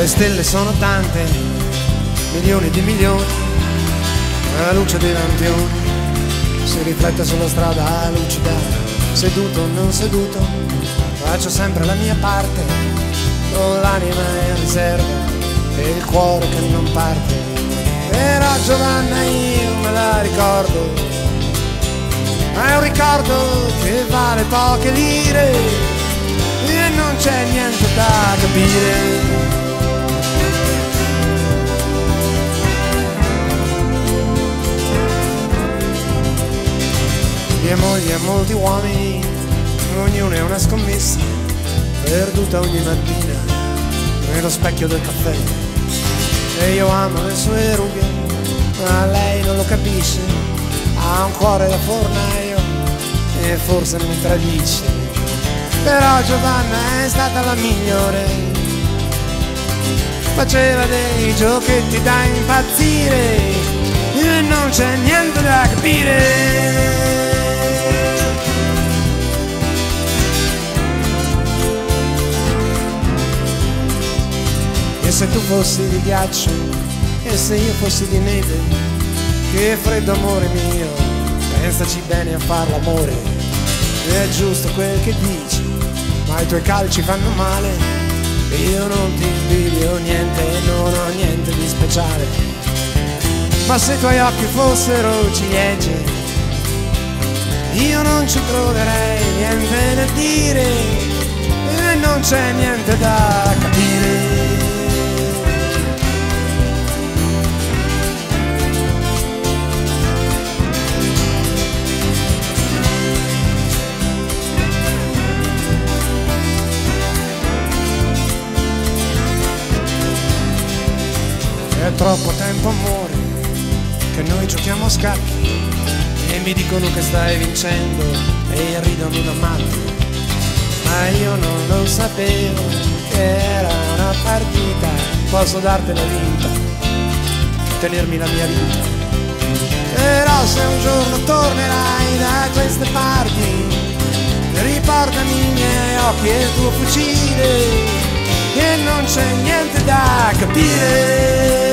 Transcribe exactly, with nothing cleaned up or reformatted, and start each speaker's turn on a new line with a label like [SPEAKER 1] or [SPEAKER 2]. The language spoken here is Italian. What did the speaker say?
[SPEAKER 1] Le stelle sono tante, milioni di milioni, la luce dei lampioni si riflette sulla strada lucida. Seduto o non seduto, faccio sempre la mia parte, con l'anima in riserva e il cuore che non parte. Però Giovanna io me la ricordo, è un ricordo che vale poche lire e non c'è niente da capire. Mia moglie ha molti uomini, ognuno è una scommessa, perduta ogni mattina nello specchio del caffè. E io amo le sue rughe, ma lei non lo capisce, ha un cuore da fornaio e forse mi tradisce. Però Giovanna è stata la migliore, faceva dei giochetti da impazzire e non c'è niente da capire. E se tu fossi di ghiaccio e se io fossi di neve, che freddo amore mio, pensaci bene a far l'amore. È giusto quel che dici, ma i tuoi calci fanno male, io non ti invidio niente, non ho niente di speciale. Ma se i tuoi occhi fossero ciliegie, io non ci troverei niente da dire e non c'è niente da capire. È troppo tempo amore che noi giochiamo a scacchi e mi dicono che stai vincendo e ridono da matti, ma io non lo sapevo che era una partita. Posso dartela vinta, tenermi la mia vita. Però se un giorno tornerai da queste parti, riportami i miei occhi e il tuo fucile, e non c'è niente da capire.